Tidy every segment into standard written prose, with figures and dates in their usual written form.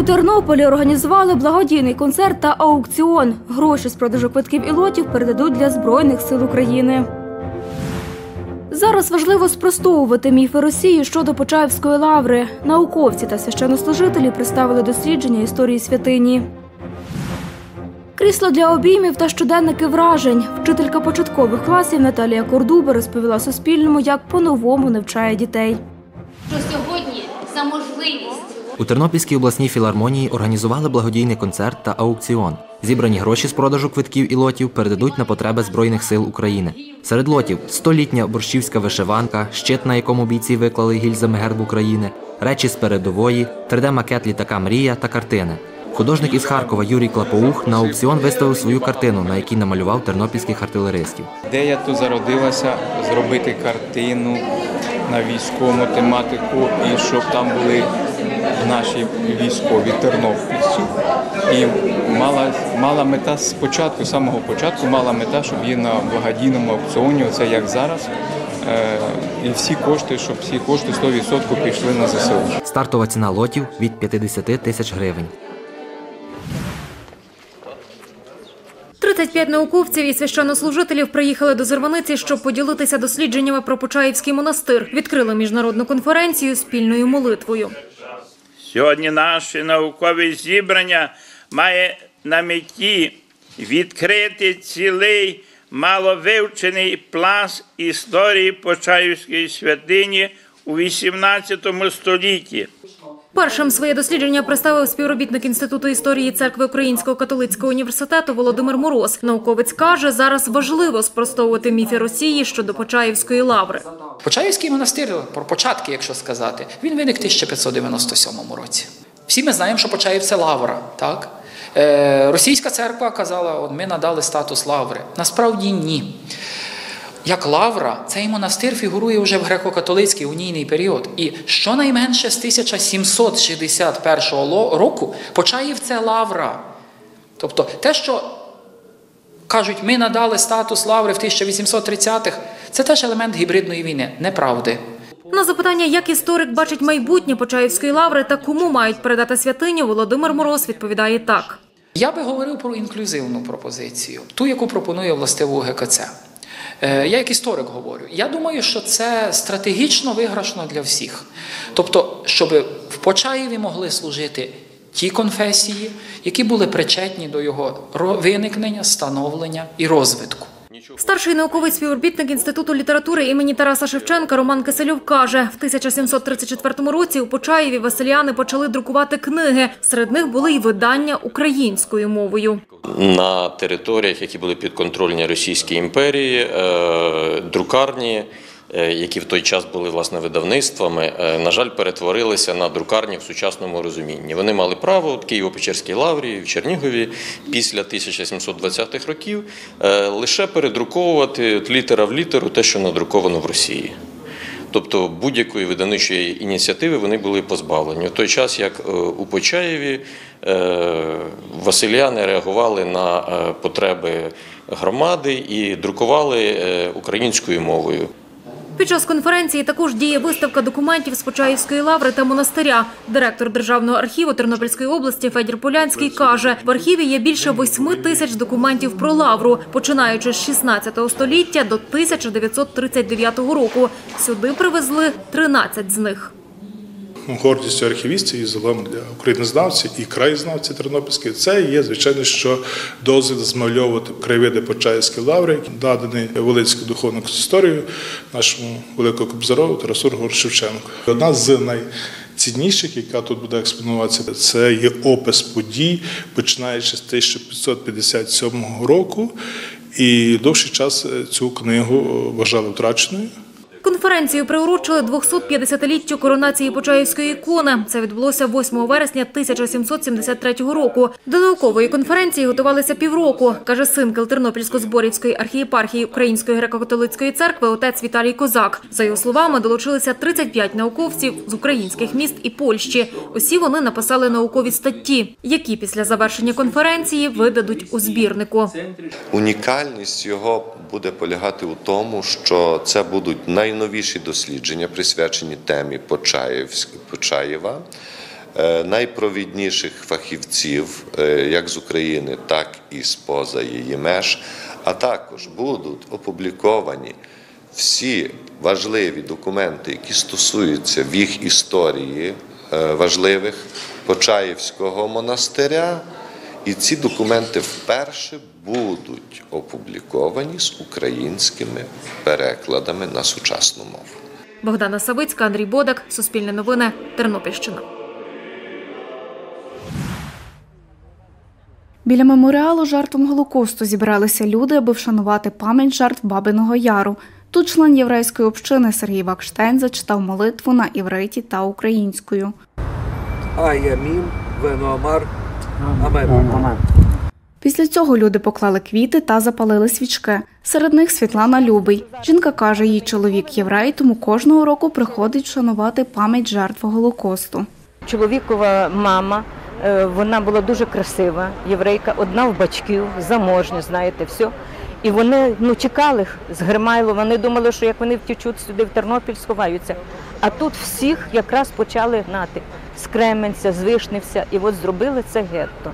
Тернополі організували благодійний концерт та аукціон. Гроші з продажу квитків і лотів передадуть для Збройних сил України. Зараз важливо спростовувати міфи Росії щодо Почаївської лаври. Науковці та священнослужителі представили дослідження історії святині. Крісло для обіймів та щоденники вражень. Вчителька початкових класів Наталія Кордуба розповіла Суспільному, як по-новому навчає дітей. Що сьогодні за можливість. У Тернопільській обласній філармонії організували благодійний концерт та аукціон. Зібрані гроші з продажу квитків і лотів передадуть на потреби Збройних сил України. Серед лотів – 100-літня борщівська вишиванка, щит, на якому бійці виклали гільзами герб України, речі з передової, 3D-макет літака «Мрія» та картини. Художник із Харкова Юрій Клапоух на аукціон виставив свою картину, на якій намалював тернопільських артилеристів. Ідея тут зародилася зробити картину на військову тематику і щоб там були наші військові тернопільці. І мала мета спочатку, з самого початку, мала мета, щоб її на благодійному аукціоні, оце як зараз, і всі кошти, щоб всі кошти 100% пішли на ЗСУ. Стартова ціна лотів – від 50 тисяч гривень. 35 науковців і священнослужителів приїхали до Зарваниці, щоб поділитися дослідженнями про Почаївський монастир. Відкрили міжнародну конференцію спільною молитвою. Сьогодні наше наукове зібрання має на меті відкрити цілий маловивчений пласт історії Почаївської святині у XVIII столітті. Першим своє дослідження представив співробітник Інституту історії Церкви Українського католицького університету Володимир Мороз. Науковець каже, зараз важливо спростовувати міфи Росії щодо Почаївської лаври. Почаївський монастир, про початки, якщо сказати, він виник в 1597 році. Всі ми знаємо, що Почаїв – це лавра, так? Російська церква казала, от ми надали статус лаври. Насправді ні. Як лавра, цей монастир фігурує вже в греко-католицький унійний період. І щонайменше з 1761 року Почаїв – це лавра. Тобто те, що кажуть, ми надали статус лаври в 1830-х, це теж елемент гібридної війни. Неправди. На запитання, як історик бачить майбутнє Почаївської лаври та кому мають передати святиню, Володимир Мороз відповідає так. Я би говорив про інклюзивну пропозицію, ту, яку пропонує властиво ГКЦ. Я як історик говорю. Я думаю, що це стратегічно виграшно для всіх. Тобто, щоб в Почаєві могли служити ті конфесії, які були причетні до його виникнення, становлення і розвитку. Старший науковий співробітник Інституту літератури імені Тараса Шевченка Роман Кисельов каже, в 1734 році у Почаєві василіяни почали друкувати книги. Серед них були й видання українською мовою. На територіях, які були підконтрольні Російській імперії, друкарні, які в той час були, власне, видавництвами, на жаль, перетворилися на друкарні в сучасному розумінні. Вони мали право в Києво-Печерській лаврі, в Чернігові після 1720-х років лише передруковувати літера в літеру те, що надруковано в Росії. Тобто будь-якої видавничої ініціативи вони були позбавлені. В той час, як у Почаєві, василіяни реагували на потреби громади і друкували українською мовою. Під час конференції також діє виставка документів з Почаївської лаври та монастиря. Директор Державного архіву Тернопільської області Федір Полянський каже, в архіві є більше 8 тисяч документів про лавру, починаючи з 16 століття до 1939 року. Сюди привезли 13 з них. Гордістю архівістів і загалом для українознавців і краєзнавців тернопільських це є, звичайно, що дозвіл змальовувати краєвиди Почаївської лаври, наданий Волинською духовною історією нашому великому кобзарову Тарасу Григоровичу Шевченку. Одна з найцінніших, яка тут буде експонуватися, це є опис подій, починаючи з 1557 року, і довший час цю книгу вважали втраченою. Конференцію приурочили 250-літтю коронації Почаївської ікони. Це відбулося 8 вересня 1773 року. До наукової конференції готувалися півроку, каже синкел Тернопільсько-Зборівської архієпархії Української греко-католицької церкви отець Віталій Козак. За його словами, долучилися 35 науковців з українських міст і Польщі. Усі вони написали наукові статті, які після завершення конференції видадуть у збірнику. Унікальність його буде полягати у тому, що це будуть найновіші дослідження, присвячені темі Почаєва. найпровідніших фахівців, як з України, так і з-поза її меж, а також будуть опубліковані всі важливі документи, які стосуються в їх історії важливих Почаївського монастиря, і ці документи вперше будуть опубліковані з українськими перекладами на сучасну мову. Богдана Савицька, Андрій Бодак, Суспільне новини, Тернопільщина. Біля меморіалу жертвам Голокосту зібралися люди, аби вшанувати пам'ять жертв Бабиного Яру. Тут член єврейської общини Сергій Вакштейн зачитав молитву на івриті та українською. Амен. Після цього люди поклали квіти та запалили свічки. Серед них Світлана Любий. Жінка каже, її чоловік єврей, тому кожного року приходить вшанувати пам'ять жертв Голокосту. Чоловікова мама, вона була дуже красива, єврейка, одна в батьків, заможня, знаєте, все. І вони чекали з Гримайлова, вони думали, що як вони втічуть сюди в Тернопіль, сховаються. А тут всіх якраз почали гнати з Кременця, з Вишневця, і от зробили це гетто.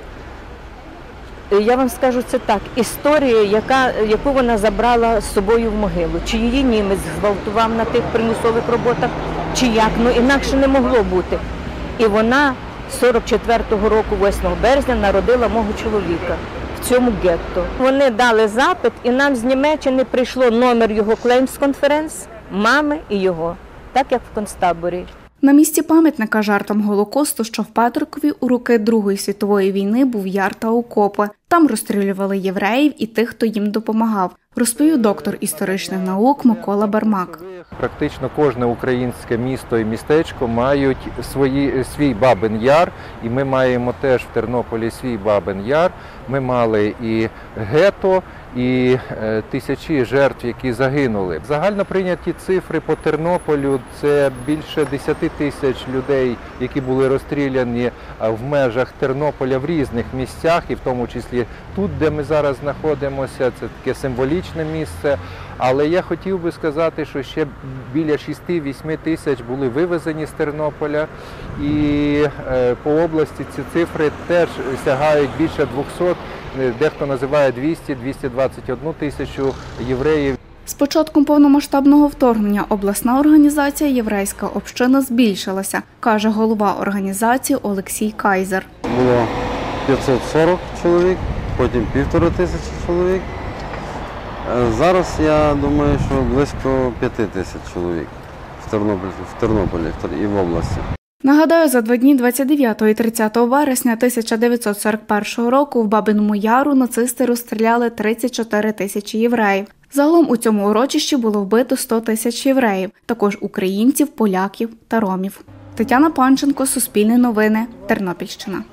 Я вам скажу це так, історія, яку вона забрала з собою в могилу. Чи її німець зґвалтував на тих примусових роботах, чи як, інакше не могло бути. І вона 44-го року, 8 березня, народила мого чоловіка в цьому гетто. Вони дали запит, і нам з Німеччини прийшло номер його клеймс-конференс, мами і його, так як в концтаборі. На місці пам'ятника жертвам Голокосту, що в Петрикові, у роки Другої світової війни був яр та окопи. Там розстрілювали євреїв і тих, хто їм допомагав, розповів доктор історичних наук Микола Бермак. Практично кожне українське місто і містечко мають свій Бабин Яр, і ми маємо теж в Тернополі свій Бабин Яр. Ми мали і гетто, і тисячі жертв, які загинули. Загально прийняті цифри по Тернополю – це більше 10 тисяч людей, які були розстріляні в межах Тернополя в різних місцях, і в тому числі тут, де ми зараз знаходимося, це таке символічне місце. Але я хотів би сказати, що ще біля 6-8 тисяч були вивезені з Тернополя, і по області ці цифри теж сягають більше 200, дехто називає 200-221 тисячу євреїв. З початком повномасштабного вторгнення обласна організація «Єврейська община» збільшилася, каже голова організації Олексій Кайзер. Було 540 чоловік, потім 1500 чоловік. Зараз, я думаю, що близько 5000 чоловік в Тернополі і в області. Нагадаю, за 2 дні 29 і 30 вересня 1941 року в Бабиному Яру нацисти розстріляли 34 тисячі євреїв. Загалом у цьому урочищі було вбито 100 тисяч євреїв, також українців, поляків та ромів. Тетяна Панченко, Суспільне новини, Тернопільщина.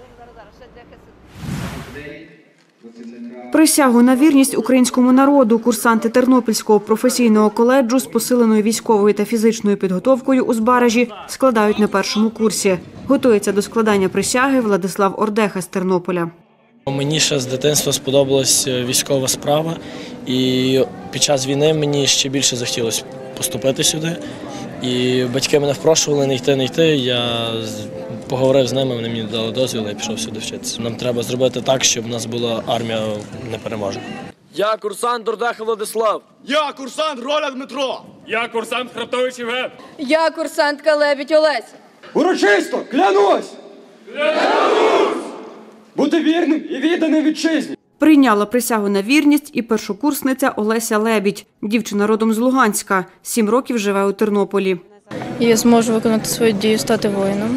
Присягу на вірність українському народу курсанти Тернопільського професійного коледжу з посиленою військовою та фізичною підготовкою у Збаражі складають на першому курсі. Готується до складання присяги Владислав Ордеха з Тернополя. Мені ще з дитинства сподобалась військова справа, і під час війни мені ще більше захотілося поступити сюди. І батьки мене впрошували не йти. Я поговорив з ними, вони мені дали дозвіл, я пішов сюди вчитися. Нам треба зробити так, щоб в нас була армія непереможна. Я курсант Ордеха Владислав. Я курсант Роля Дмитро. Я курсант Храптович Євген. Я курсантка Лебідь Олеся. Урочисто клянусь! Клянусь! Бути вірним і відданим вітчизні. Прийняла присягу на вірність і першокурсниця Олеся Лебідь. Дівчина родом з Луганська, 7 років живе у Тернополі. Я зможу виконати свою дію, стати воїном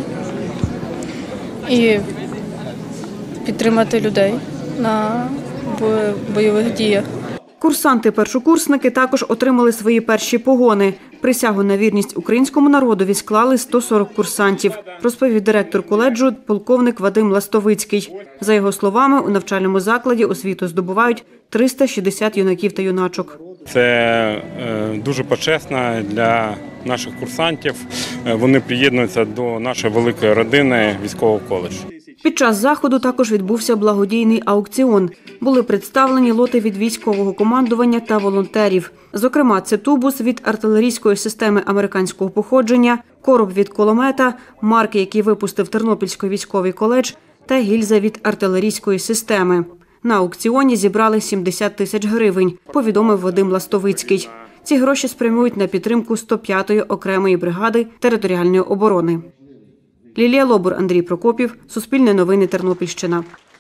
і підтримати людей на бойових діях. Курсанти-першокурсники також отримали свої перші погони. Присягу на вірність українському народові склали 140 курсантів, розповів директор коледжу полковник Вадим Ластовицький. За його словами, у навчальному закладі освіту здобувають 360 юнаків та юначок. Це дуже почесно для наших курсантів. Вони приєднуються до нашої великої родини військового коледжу. Під час заходу також відбувся благодійний аукціон. Були представлені лоти від військового командування та волонтерів. Зокрема, це тубус від артилерійської системи американського походження, короб від кулемета, марки, які випустив Тернопільський військовий коледж, та гільза від артилерійської системи. На аукціоні зібрали 70 тисяч гривень, повідомив Вадим Ластовицький. Ці гроші спрямують на підтримку 105-ї окремої бригади територіальної оборони. Лілія Лобур, Андрій Прокопів, Суспільне новини, Тернопільщина.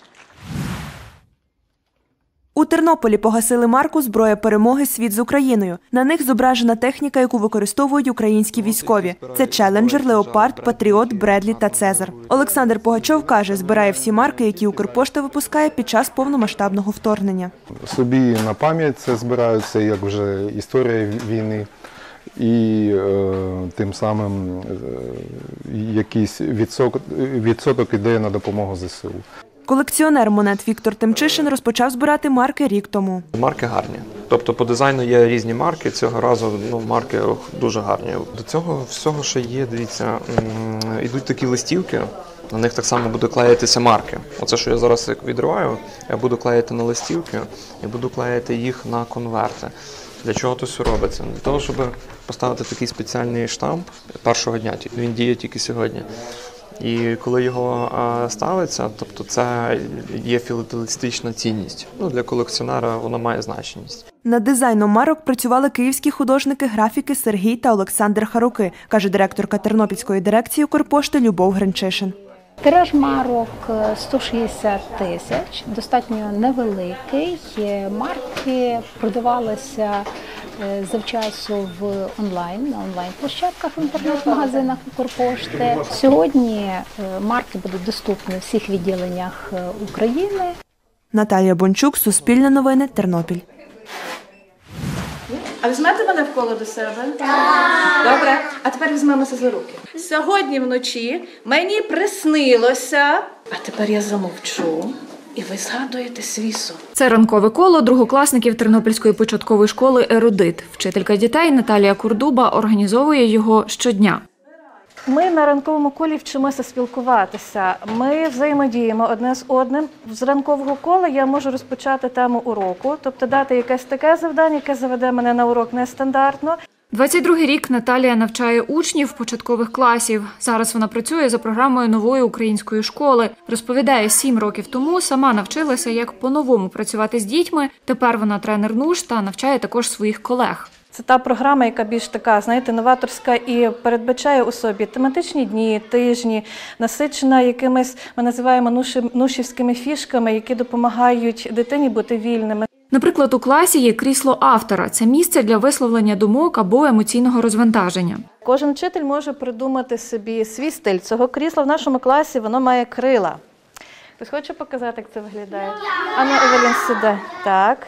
У Тернополі погасили марку «Зброя перемоги. Світ з Україною». На них зображена техніка, яку використовують українські військові. Це «Челенджер», «Леопард», «Патріот», «Бредлі» та «Цезар». Олександр Погачов каже, збирає всі марки, які Укрпошта випускає під час повномасштабного вторгнення. Собі на пам'ять це збираються, як вже історія війни. І тим самим якийсь відсоток іде на допомогу ЗСУ. Колекціонер монет Віктор Тимчишин розпочав збирати марки рік тому. Марки гарні. Тобто по дизайну є різні марки, цього разу марки дуже гарні. До цього всього ще є, дивіться, йдуть такі листівки, на них так само будуть клеїтися марки. Оце, що я зараз відриваю, я буду клеїти на листівки і буду клеїти їх на конверти. Для чого це все робиться? Для того, щоб поставити такий спеціальний штамп першого дня, він діє тільки сьогодні. І коли його ставиться, тобто це є філателістична цінність. Для колекціонера воно має значність. Над дизайном марок працювали київські художники-графіки Сергій та Олександр Харуки, каже директорка Тернопільської дирекції Укрпошти Любов Гринчишин. Тираж марок 160 тисяч, достатньо невеликий. Марки продавалися завчасу в онлайн, на онлайн-площадках в інтернет-магазинах Укрпошти. Сьогодні марки будуть доступні в всіх відділеннях України. Наталія Бончук, Суспільне новини, Тернопіль. А візьмете мене в коло до себе? Так. Добре, а тепер візьмемося за руки. Сьогодні вночі мені приснилося, а тепер я замовчу, і ви згадуєте свій сон. Це ранкове коло другокласників Тернопільської початкової школи «Ерудит». Вчителька дітей Наталія Курдуба організовує його щодня. Ми на ранковому колі вчимося спілкуватися. Ми взаємодіємо одне з одним. З ранкового кола я можу розпочати тему уроку, тобто дати якесь таке завдання, яке заведе мене на урок нестандартно. 22-й рік Наталія навчає учнів початкових класів. Зараз вона працює за програмою нової української школи. Розповідає, 7 років тому сама навчилася, як по-новому працювати з дітьми. Тепер вона тренер НУШ та навчає також своїх колег. Це та програма, яка більш така, знаєте, новаторська і передбачає у собі тематичні дні, тижні, насичена якимись, ми називаємо нушівськими фішками, які допомагають дитині бути вільними. Наприклад, у класі є крісло автора. Це місце для висловлення думок або емоційного розвантаження. Кожен вчитель може придумати собі свій стиль. Цього крісла в нашому класі, воно має крила. Хтось хоче показати, як це виглядає? Анна Евелін сіде. Так.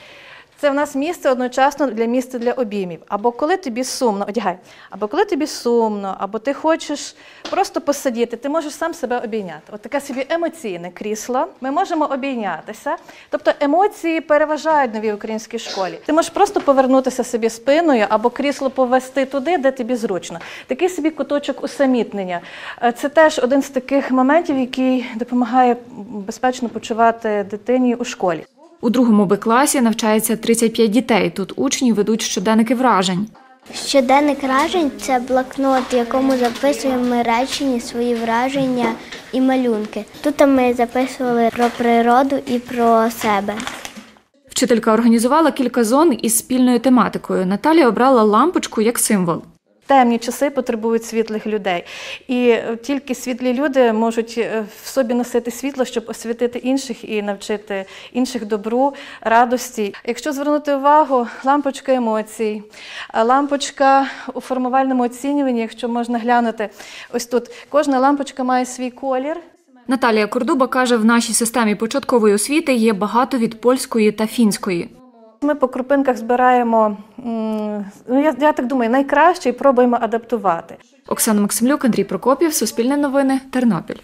Це в нас місце одночасно місце для обіймів. Або коли тобі сумно, одягай, або коли тобі сумно, або ти хочеш просто посидіти, ти можеш сам себе обійняти. От таке собі емоційне крісло, ми можемо обійнятися. Тобто емоції переважають в новій українській школі. Ти можеш просто повернутися собі спиною, або крісло повести туди, де тобі зручно. Такий собі куточок усамітнення. Це теж один з таких моментів, який допомагає безпечно почувати дитині у школі. У другому Б-класі навчається 35 дітей. Тут учні ведуть щоденники вражень. Щоденник вражень – це блокнот, в якому записуємо речення, свої враження і малюнки. Тут ми записували про природу і про себе. Вчителька організувала кілька зон із спільною тематикою. Наталія обрала лампочку як символ. Темні часи потребують світлих людей. І тільки світлі люди можуть в собі носити світло, щоб освітити інших і навчити інших добру, радості. Якщо звернути увагу, лампочка емоцій, лампочка у формувальному оцінюванні, якщо можна глянути, ось тут кожна лампочка має свій колір. Наталія Курдуба каже, в нашій системі початкової освіти є багато від польської та фінської. Ми по крупинках збираємо, я так думаю, найкраще і пробуємо адаптувати. Оксана Максимлюк, Андрій Прокопів, Суспільне новини, Тернопіль.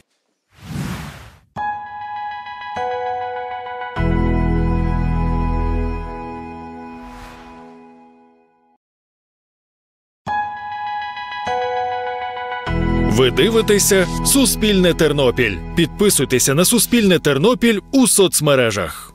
Ви дивитеся «Суспільне Тернопіль». Підписуйтеся на «Суспільне Тернопіль» у соцмережах.